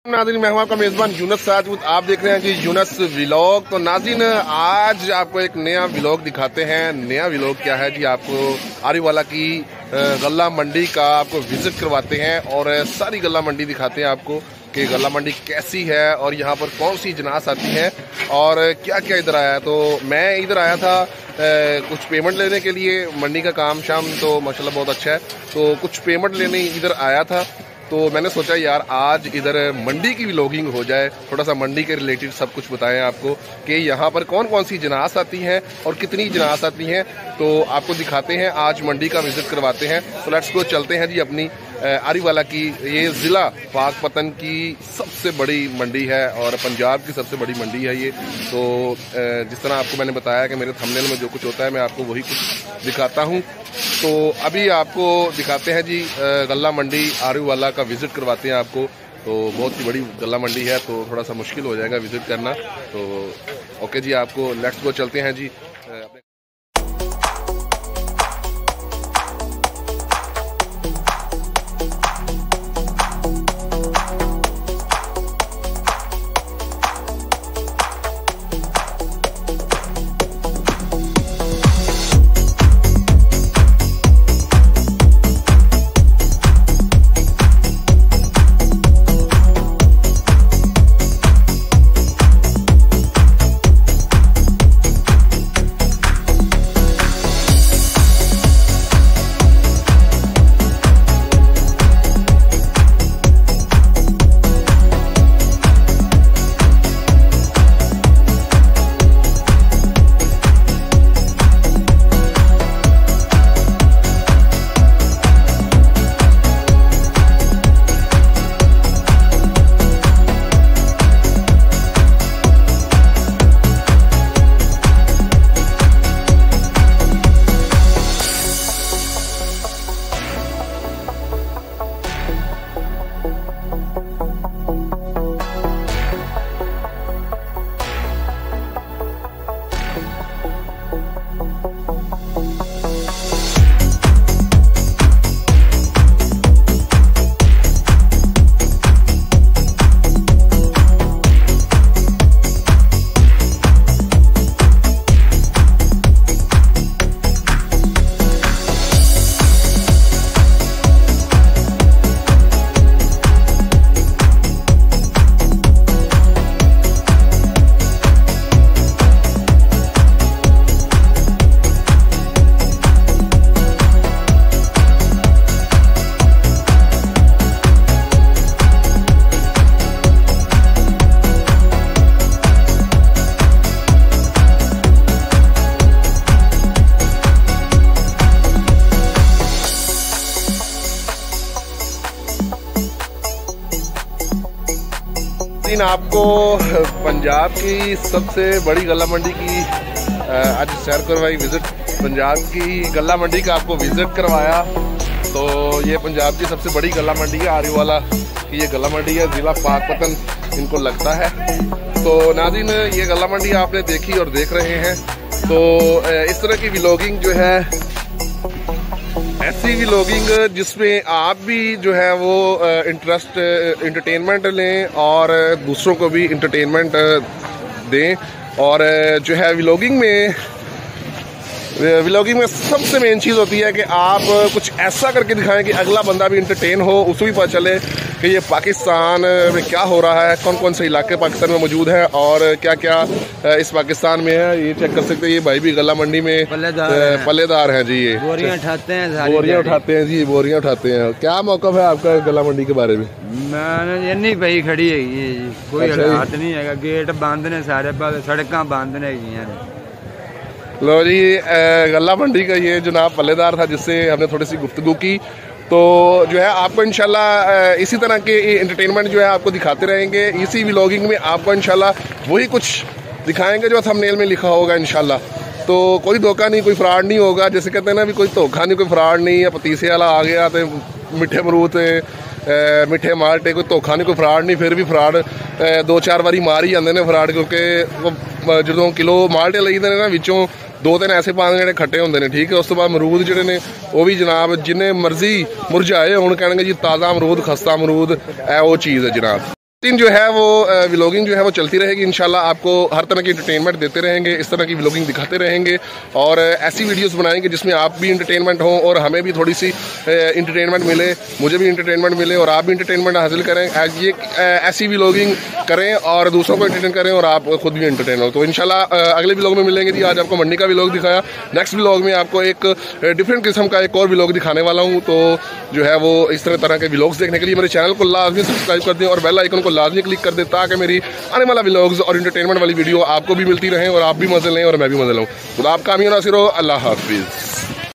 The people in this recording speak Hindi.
नाज़रीन, मैं हूं आपका मेज़बान यूनस साजवुद। आप देख रहे हैं जी यूनस व्लॉग। तो नाज़रीन, आज आपको एक नया व्लॉग दिखाते हैं। नया व्लॉग क्या है जी, आपको आरीवाला की गल्ला मंडी का आपको विजिट करवाते हैं और सारी गल्ला मंडी दिखाते हैं आपको कि गल्ला मंडी कैसी है और यहाँ पर कौन सी जिनास आती है और क्या क्या इधर आया है। तो मैं इधर आया था कुछ पेमेंट लेने के लिए। मंडी का काम शाम तो माशाल्लाह बहुत अच्छा है, तो कुछ पेमेंट लेने इधर आया था। तो मैंने सोचा यार आज इधर मंडी की व्लॉगिंग हो जाए, थोड़ा सा मंडी के रिलेटेड सब कुछ बताएं आपको कि यहाँ पर कौन कौन सी जिनास आती हैं और कितनी जिनास आती हैं। तो आपको दिखाते हैं, आज मंडी का विजिट करवाते हैं। तो लेट्स गो, चलते हैं जी अपनी आरीवाला की। ये ज़िला पाकपतन की सबसे बड़ी मंडी है और पंजाब की सबसे बड़ी मंडी है ये। तो जिस तरह आपको मैंने बताया कि मेरे थंबनेल में जो कुछ होता है मैं आपको वही कुछ दिखाता हूँ। तो अभी आपको दिखाते हैं जी गल्ला मंडी आरीवाला का विजिट करवाते हैं आपको। तो बहुत ही बड़ी गल्ला मंडी है, तो थोड़ा सा मुश्किल हो जाएगा विजिट करना। तो ओके जी, आपको लेट्स गो, चलते हैं जी अपने। आपको पंजाब की सबसे बड़ी गल्ला मंडी की आज सैर करवाई, विजिट पंजाब की गल्ला मंडी का आपको विजिट करवाया। तो ये पंजाब की सबसे बड़ी गल्ला मंडी है आरीवाला की। ये गल्ला मंडी है, ज़िला पाकपतन इनको लगता है। तो नाज़रीन, ये गल्ला मंडी आपने देखी और देख रहे हैं। तो इस तरह की व्लॉगिंग जो है, ऐसी व्लॉगिंग जिसमें आप भी जो है वो एंटरटेनमेंट लें और दूसरों को भी एंटरटेनमेंट दें। और जो है व्लॉगिंग में सबसे मेन चीज़ होती है कि आप कुछ ऐसा करके दिखाएं कि अगला बंदा भी एंटरटेन हो, उसको भी पता चले कि ये पाकिस्तान में क्या हो रहा है, कौन कौन से इलाके पाकिस्तान में मौजूद हैं और क्या क्या इस पाकिस्तान में है। ये चेक कर सकते हैं, ये भाई भी गल्ला मंडी में पल्लेदार हैं जी। ये बोरियां उठाते हैं जी, बोरियां उठाते हैं। क्या मौक़िफ़ है आपका गल्ला मंडी के बारे में? मैंने इन्नी पई खड़ी है जी, कोई हालात नहीं है, गेट बंद ने सारे, सड़क बंद ने। लो जी, गल्ला मंडी का ये जनाब पल्लेदार था जिससे हमने थोड़ी सी गुफ्तगू की। तो जो है आपको इंशाल्लाह इसी तरह के एंटरटेनमेंट जो है आपको दिखाते रहेंगे। इसी व्लॉगिंग में आपको इंशाल्लाह वही कुछ दिखाएंगे जो थंबनेल में लिखा होगा इंशाल्लाह। तो कोई धोखा नहीं, कोई फ्रॉड नहीं होगा। जैसे कहते हैं ना भी, कोई धोखा नहीं, कोई फ्रॉड नहीं है। पतीसे वाला आ गया तो मिठे मरूद मिठे माल्टे, कोई धोखा नहीं, कोई फ्रॉड नहीं। फिर भी फ्रॉड दो चार बारी मार ही जाते हैं फ्रॉड, क्योंकि जो किलो माल्टे लईदे ने ना विचों दो तीन ऐसे पाने ਜਿਹੜੇ खट्टे होंगे ने, ठीक है। उस तो बाद अमरूद ਜਿਹੜੇ ने वो भी जनाब जिन्हें मर्जी मुरझाए होण कहणगे जी ताज़ा अमरूद खस्ता अमरूद, वो चीज़ है जनाब। जो है वो व्लॉगिंग जो है वो चलती रहेगी इंशाल्लाह। आपको हर तरह की एंटरटेनमेंट देते रहेंगे, इस तरह की व्लॉगिंग दिखाते रहेंगे और ऐसी वीडियोस बनाएंगे जिसमें आप भी एंटरटेनमेंट हो और हमें भी थोड़ी सी एंटरटेनमेंट मिले, मुझे भी एंटरटेनमेंट मिले और आप भी एंटरटेनमेंट हासिल करें। ये ऐसी व्लॉगिंग करें और दूसरों को एंटरटेन करें और आप खुद भी एंटरटेन हो। तो इंशाल्लाह अगले व्लॉग में मिलेंगे जी। आज आपको मंडी का व्लॉग दिखाया, नेक्स्ट व्लॉग में आपको एक डिफरेंट किस्म का एक और व्लॉग दिखाने वाला हूँ। तो जो है वो इस तरह के व्लॉग्स देखने के लिए मेरे चैनल को लाजमी सब्सक्राइब कर दें और बेल आइकन को लाजमी क्लिक कर दें ताकि मेरी आने वाला व्लॉग्स और एंटरटेनमेंट वाली वीडियो आपको भी मिलती रहे और आप भी मजे लें और मैं भी मजे लूँ। तो आपका अमीर नासिर हो। अल्लाह हाफिज़।